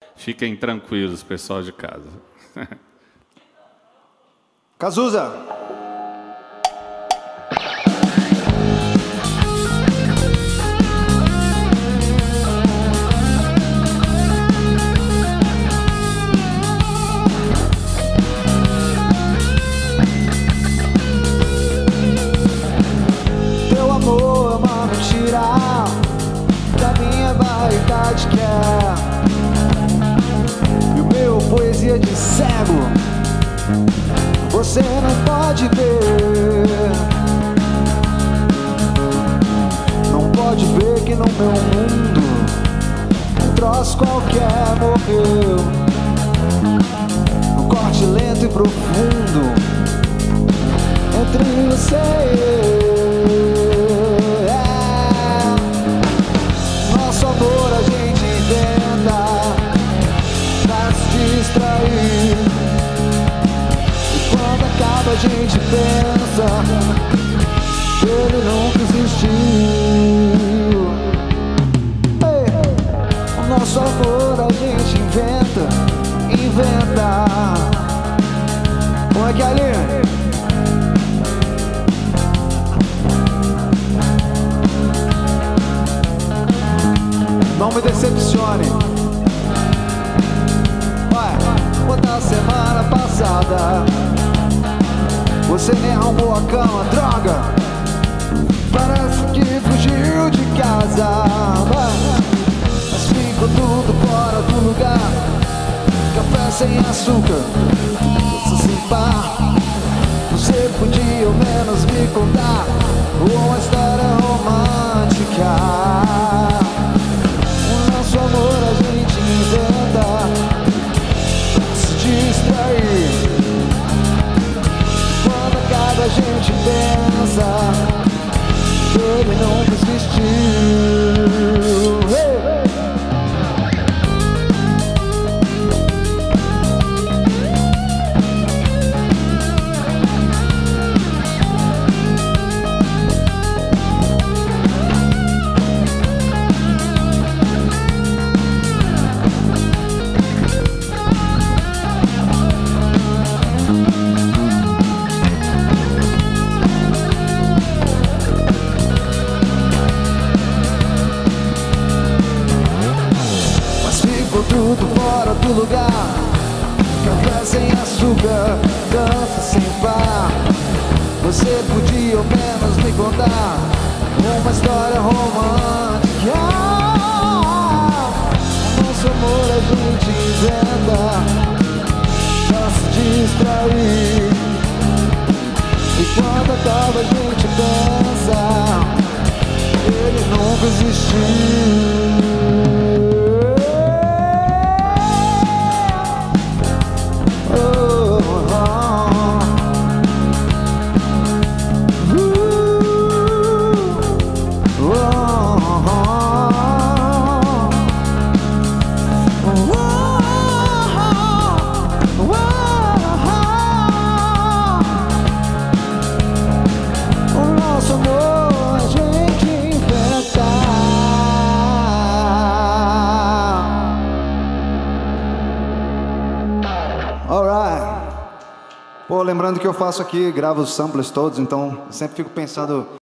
Fiquem tranquilos, pessoal de casa. Cazuza. Teu amor é uma mentira da minha vaidade que é, e o meu poesia de cego você não pode ver. Não pode ver que no meu mundo um troço qualquer morreu. Um corte lento e profundo entre você e eu. Nosso amor a gente inventa pra se distrair. Quando acaba a gente pensa que ele nunca existiu. Ei, o nosso amor a gente inventa. Como é que é ali? Não me decepcione. Vai, quando a semana passada você nem arrumou a cama, droga. Parece que fugiu de casa. Mas ficou tudo fora do lugar. Café sem açúcar, doce sem par. Você podia ao menos me contar uma história romântica. O nosso amor a gente inventa pra se distrair. A gente pensa que ele nunca existiu. Tudo fora do lugar. Café sem açúcar, dança sem par. Você podia ao menos me contar uma história romântica. Nosso amor a gente inventa pra se distrair. E quando acaba a gente pensa ele nunca existiu. Alright. Pô, lembrando que eu faço aqui, gravo os samples todos, então sempre fico pensando